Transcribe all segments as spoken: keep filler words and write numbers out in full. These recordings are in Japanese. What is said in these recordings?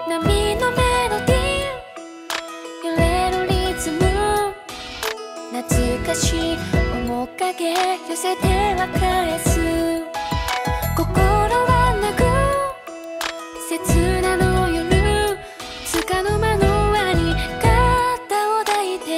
波のメロディー揺れるリズム懐かしい面影寄せては返す心は泣く切なの夜束の間の輪に肩を抱いて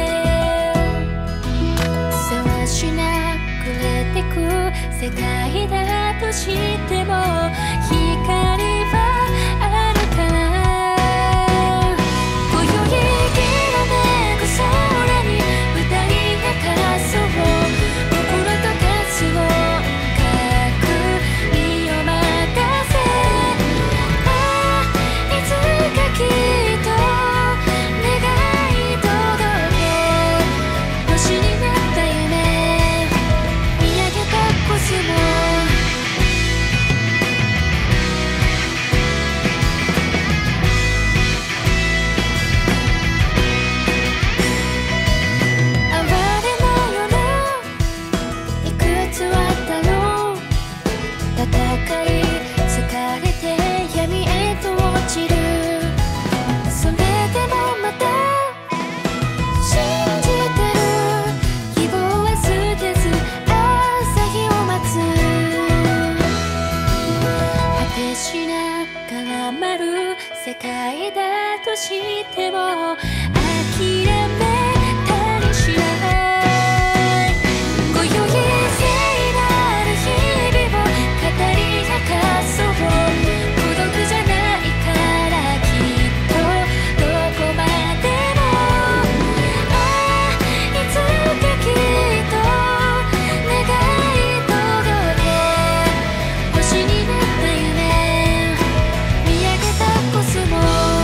せわしなくれてく世界だとしても光はあるから今宵きらめく空に歌い明かそう心と数を書く身を任せああいつかきっと願い届け星になった夢見上げたコスモ世界だとしても諦めたりしない今宵聖なる日々を語り明かそう孤独じゃないからきっとどこまでもああいつかきっと願い届け星になった夢見上げたコスモ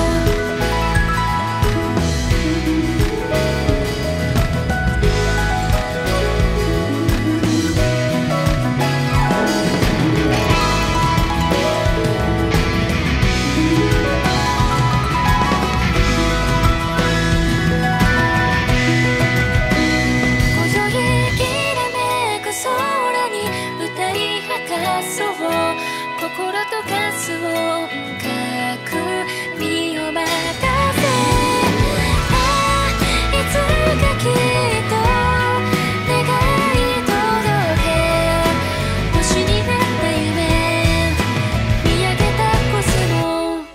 心と数を書く身を任せああいつかきっと願い届け星になった夢見上げたコスモ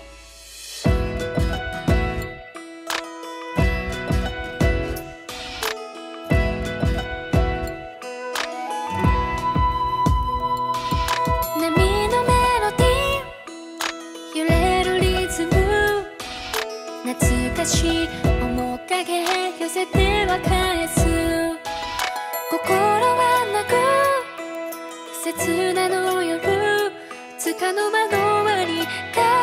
波の懐かしい面影寄せては返す心は泣く切なの夜束の間の輪に